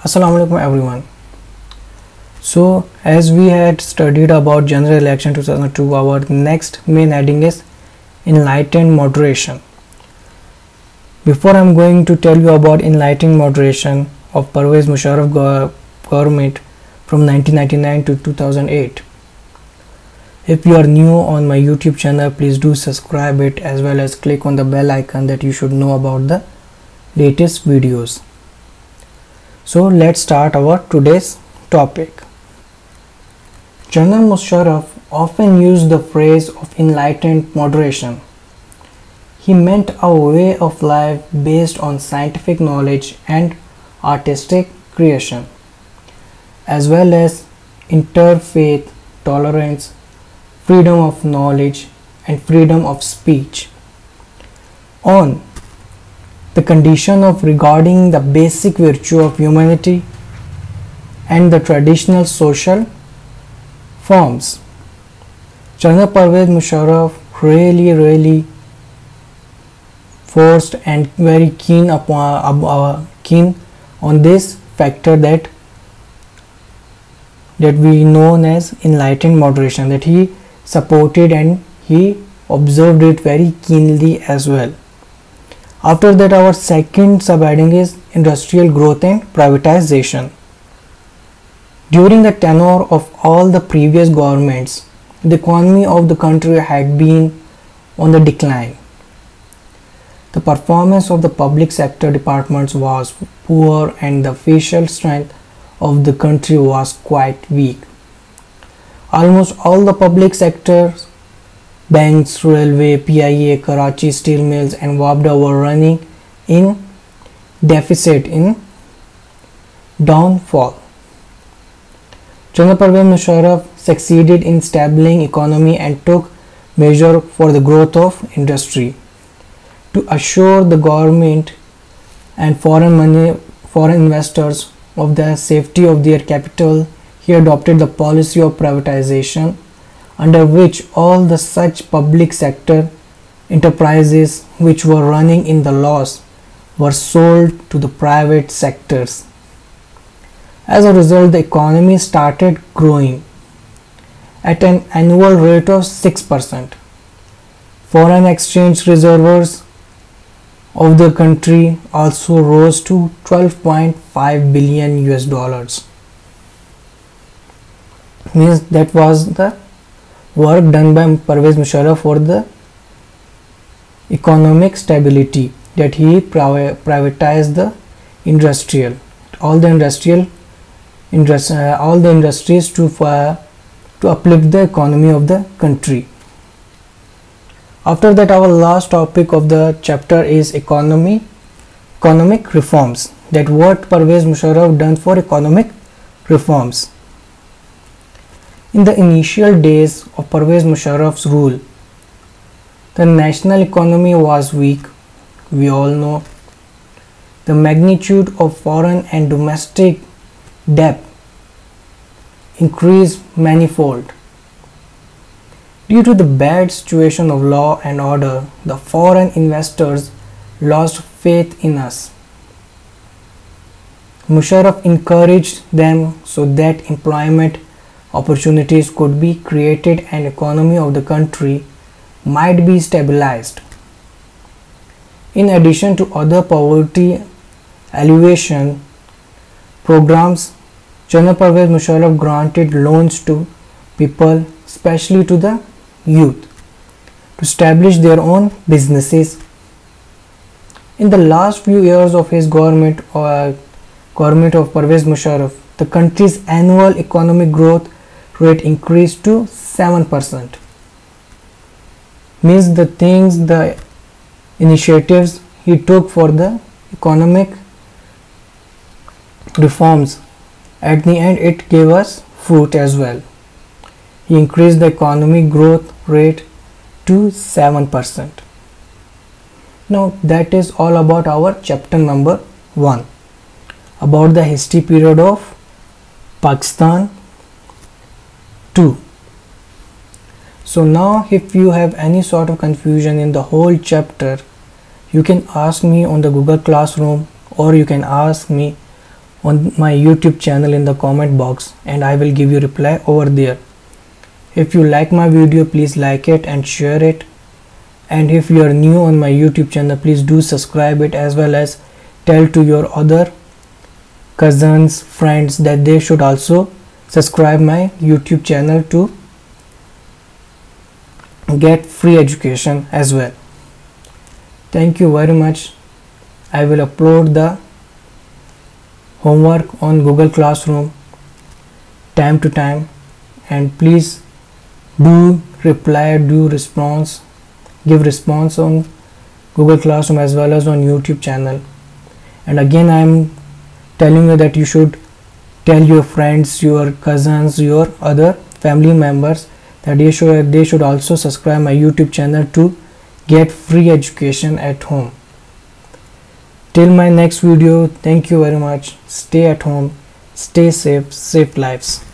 Assalamu alaikum everyone. So as we had studied about general election 2002, our next main heading is enlightened moderation. Before I'm going to tell you about enlightened moderation of Pervez Musharraf government from 1999 to 2008. If you are new on my YouTube channel, please do subscribe it as well as click on the bell icon that you should know about the latest videos. So let's start our today's topic. General Musharraf often used the phrase of enlightened moderation. He meant a way of life based on scientific knowledge and artistic creation, as well as interfaith tolerance, freedom of knowledge and freedom of speech, on the condition of regarding the basic virtue of humanity and the traditional social forms. General Pervez Musharraf really forced and very keen on this factor that we know as enlightened moderation, that he supported and he observed it very keenly as well. After that, our second subheading is industrial growth and privatization. During the tenure of all the previous governments, the economy of the country had been on the decline. The performance of the public sector departments was poor and the fiscal strength of the country was quite weak. Almost all the public sectors, banks, railway, PIA, Karachi steel mills and WAPDA were running in deficit, in downfall. General Pervez Musharraf succeeded in stabilizing economy and took measures for the growth of industry. To assure the government and foreign investors of the safety of their capital, he adopted the policy of privatization, under which all the such public sector enterprises which were running in the loss were sold to the private sectors. As a result, the economy started growing at an annual rate of 6%. Foreign exchange reserves of the country also rose to 12.5 billion US dollars. Means that was the work done by Pervez Musharraf for the economic stability, that he privatized the all the industries to uplift the economy of the country. After that, our last topic of the chapter is economic reforms, that what Pervez Musharraf done for economic reforms. In the initial days of Pervez Musharraf's rule, the national economy was weak. We all know the magnitude of foreign and domestic debt increased manifold. Due to the bad situation of law and order, the foreign investors lost faith in us. Musharraf encouraged them so that employment opportunities could be created and economy of the country might be stabilized. In addition to other poverty alleviation programs, General Pervez Musharraf granted loans to people, especially to the youth, to establish their own businesses. In the last few years of his government of Pervez Musharraf, the country's annual economic growth rate increased to 7%. Means the initiatives he took for the economic reforms, at the end it gave us fruit as well. He increased the economic growth rate to 7%. Now that is all about our chapter number 1, about the history period of Pakistan 2. So now if you have any sort of confusion in the whole chapter, you can ask me on the Google Classroom, or you can ask me on my YouTube channel in the comment box, and I will give you reply over there. If you like my video, please like it and share it, and if you are new on my YouTube channel, please do subscribe it, as well as tell to your other cousins, friends that they should also subscribe my YouTube channel to get free education as well. Thank you very much. I will upload the homework on Google Classroom time to time, and please do reply, give response on Google Classroom as well as on YouTube channel. And again, I am telling you that you should tell your friends, your cousins, your other family members that they should also subscribe my YouTube channel to get free education at home. Till my next video, thank you very much. Stay at home, stay safe, save lives.